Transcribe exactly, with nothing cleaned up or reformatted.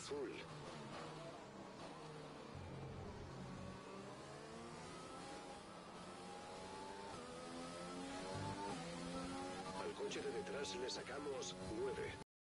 azul. Al coche de detrás le sacamos nueve.